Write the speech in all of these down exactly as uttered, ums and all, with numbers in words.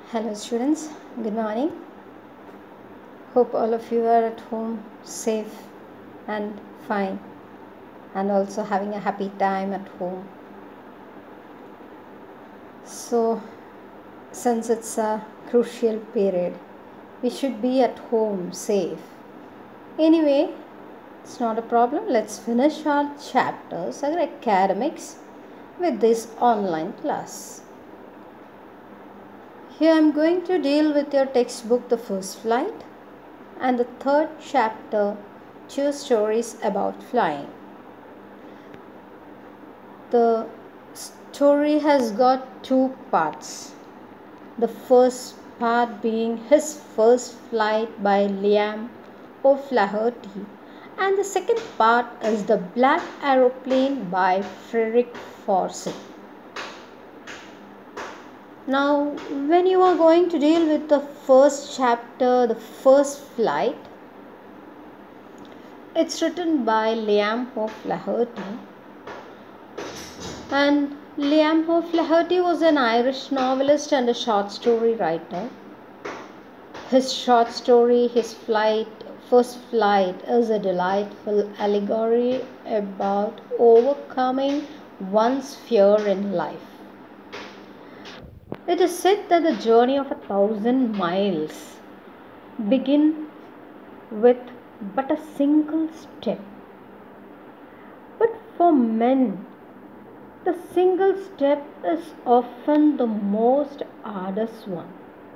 Hello students, good morning. Hope all of you are at home safe and fine and also having a happy time at home. So since it's a crucial period, we should be at home safe. Anyway, it's not a problem. Let's finish our chapters, our academics with this online class. Here I am going to deal with your textbook The First Flight and the third chapter, Two Stories About Flying. The story has got two parts. The first part being his first flight by Liam O'Flaherty, and the second part is The Black Aeroplane by Frederick Forsyth. Now, when you are going to deal with the first chapter, the first flight, it's written by Liam O'Flaherty. And Liam O'Flaherty was an Irish novelist and a short story writer. His short story, his flight, first flight, is a delightful allegory about overcoming one's fear in life. It is said that the journey of a thousand miles begins with but a single step. But for men, the single step is often the most arduous one.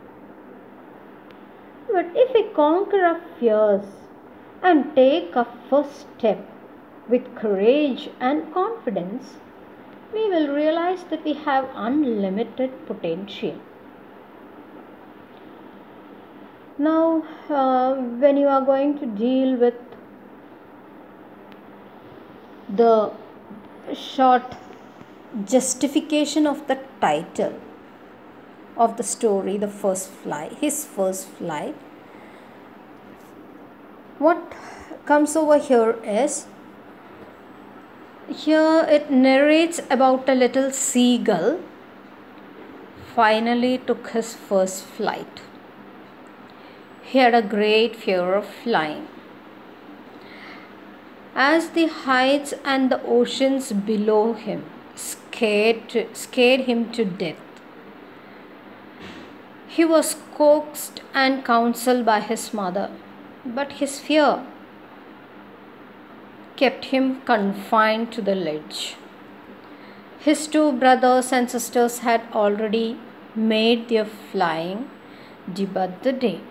But if we conquer our fears and take our first step with courage and confidence, we will realize that we have unlimited potential. Now, uh, when you are going to deal with the short justification of the title of the story, The First Flight, his first flight, what comes over here is, here it narrates about a little seagull finally took his first flight. He had a great fear of flying. As the heights and the oceans below him scared, to, scared him to death, he was coaxed and counseled by his mother, but his fear kept him confined to the ledge. His two brothers and sisters had already made their flying debut the day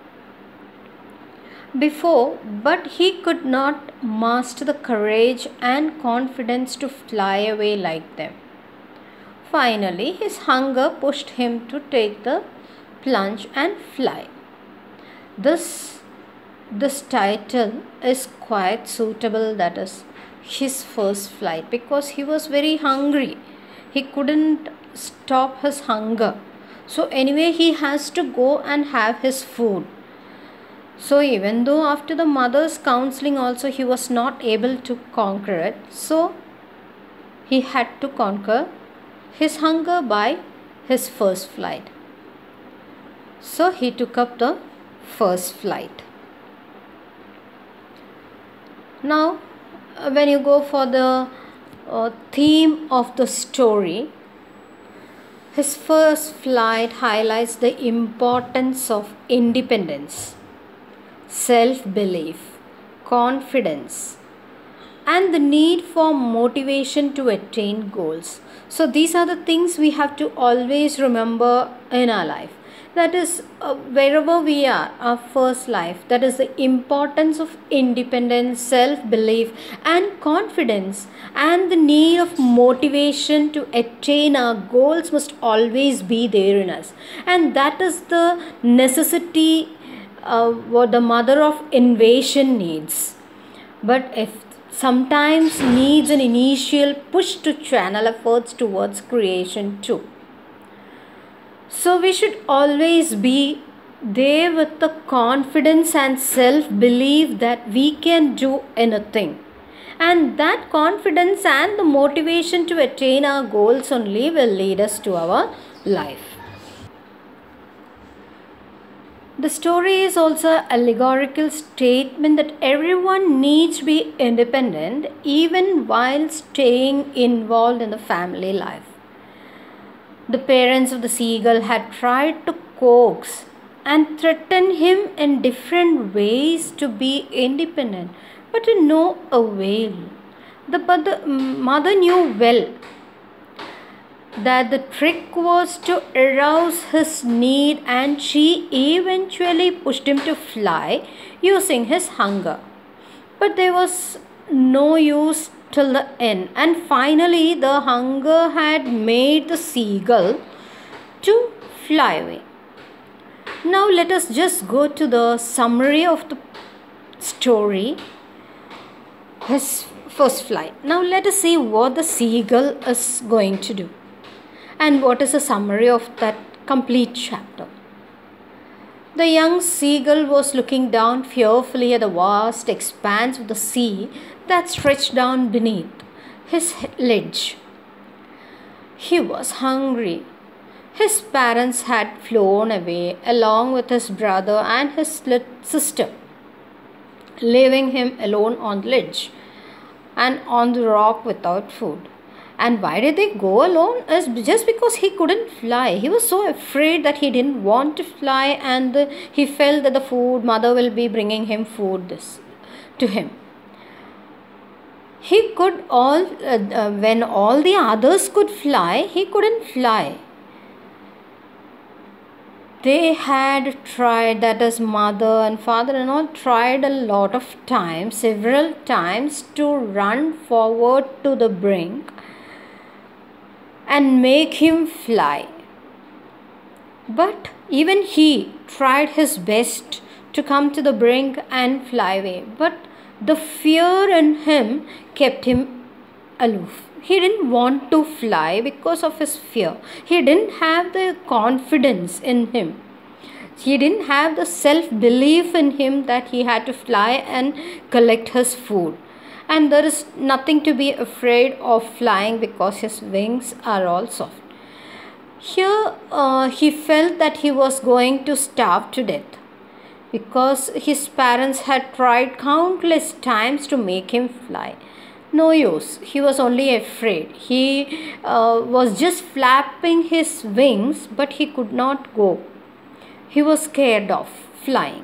before, but he could not master the courage and confidence to fly away like them. Finally, his hunger pushed him to take the plunge and fly. This This title is quite suitable, that is his first flight, because he was very hungry. He couldn't stop his hunger. So anyway, he has to go and have his food. So even though after the mother's counseling also he was not able to conquer it, so he had to conquer his hunger by his first flight. So he took up the first flight. Now, when you go for the uh, theme of the story, his first flight highlights the importance of independence, self-belief, confidence, and the need for motivation to attain goals. So these are the things we have to always remember in our life. That is, uh, wherever we are, our first life, that is the importance of independence, self-belief and confidence, and the need of motivation to attain our goals must always be there in us. And that is the necessity uh, what the mother of invention needs. But if sometimes needs an initial push to channel efforts towards creation too. So we should always be there with the confidence and self-belief that we can do anything. And that confidence and the motivation to attain our goals only will lead us to our life. The story is also an allegorical statement that everyone needs to be independent even while staying involved in the family life. The parents of the seagull had tried to coax and threaten him in different ways to be independent, but to no avail. The, but the mother knew well that the trick was to arouse his need, and she eventually pushed him to fly using his hunger. But there was no use till the end, and finally the hunger had made the seagull to fly away. Now let us just go to the summary of the story, his first flight. Now let us see what the seagull is going to do and what is the summary of that complete chapter. The young seagull was looking down fearfully at the vast expanse of the sea that stretched down beneath his ledge. He was hungry. His parents had flown away along with his brother and his sister, leaving him alone on the ledge and on the rock without food. And why did they go alone? Is just because he couldn't fly. He was so afraid that he didn't want to fly, and the, he felt that the food mother will be bringing him food this to him. He could all uh, uh, when all the others could fly, he couldn't fly. They had tried, that is mother and father and all tried a lot of times, several times, to run forward to the brink and make him fly. But even he tried his best to come to the brink and fly away. But the fear in him kept him aloof. He didn't want to fly because of his fear. He didn't have the confidence in him. He didn't have the self-belief in him that he had to fly and collect his food. And there is nothing to be afraid of flying because his wings are all soft. Here uh, he felt that he was going to starve to death because his parents had tried countless times to make him fly. No use. He was only afraid. He uh, was just flapping his wings, but he could not go. He was scared of flying.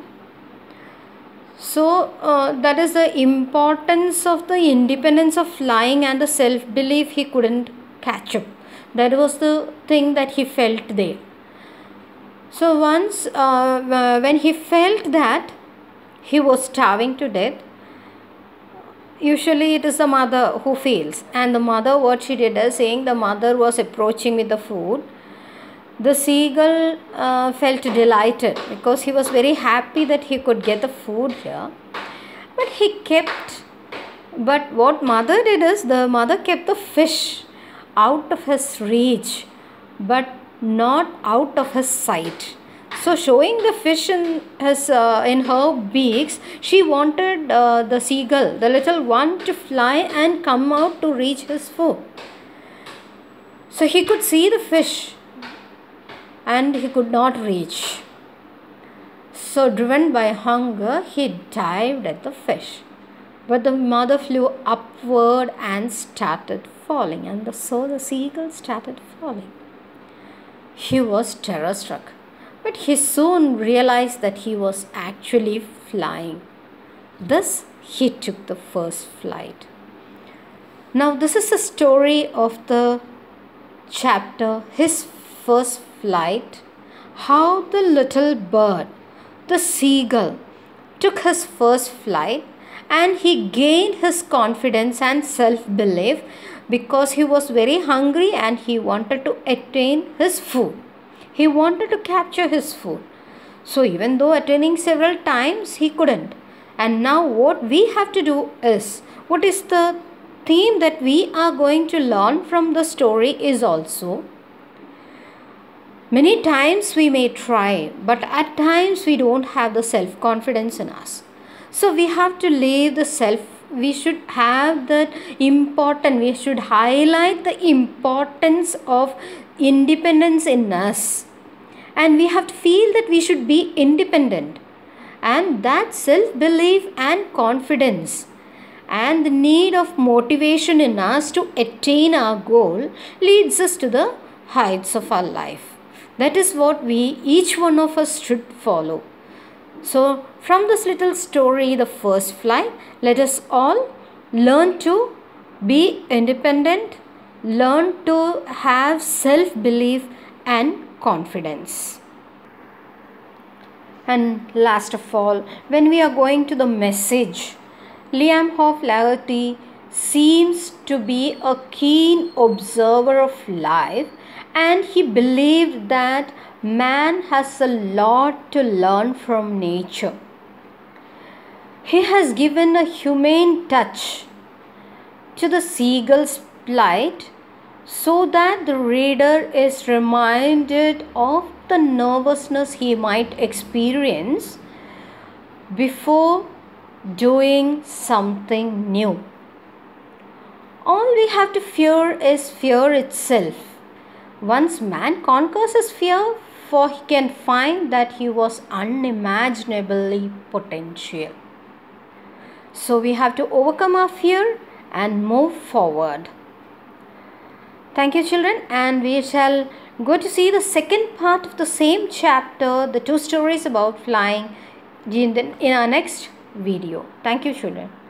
So uh, that is the importance of the independence of flying and the self-belief he couldn't catch up. That was the thing that he felt there. So once uh, when he felt that he was starving to death, usually it is the mother who feels, and the mother, what she did is saying the mother was approaching with the food. The seagull uh, felt delighted because he was very happy that he could get the food here. But he kept, but what mother did is the mother kept the fish out of his reach, but not out of his sight. So showing the fish in his uh, in her beaks, she wanted uh, the seagull, the little one, to fly and come out to reach his food. So he could see the fish and he could not reach. So driven by hunger, he dived at the fish. But the mother flew upward and started falling, and the, so the seagull started falling. He was terror struck, but he soon realized that he was actually flying. Thus, he took the first flight. Now, this is the story of the chapter, his first flight, how the little bird, the seagull, took his first flight, and he gained his confidence and self-belief because he was very hungry and he wanted to attain his food. He wanted to capture his food. So even though attaining several times, he couldn't. And now what we have to do is, what is the theme that we are going to learn from the story is also, many times we may try, but at times we don't have the self-confidence in us. So we have to leave the self, we should have that important, we should highlight the importance of independence in us. and we have to feel that we should be independent, and that self-belief and confidence and the need of motivation in us to attain our goal leads us to the heights of our life. That is what we, each one of us, should follow. So from this little story, The First Flight, let us all learn to be independent, learn to have self-belief and confidence. And last of all, when we are going to the message, Liam O'Flaherty seems to be a keen observer of life, and he believed that man has a lot to learn from nature. He has given a humane touch to the seagull's plight so that the reader is reminded of the nervousness he might experience before doing something new. All we have to fear is fear itself. Once man conquers his fear, for he can find that he was unimaginably potential. So we have to overcome our fear and move forward. Thank you, children, and we shall go to see the second part of the same chapter, the two stories about flying, in, the, in our next video. Thank you, children.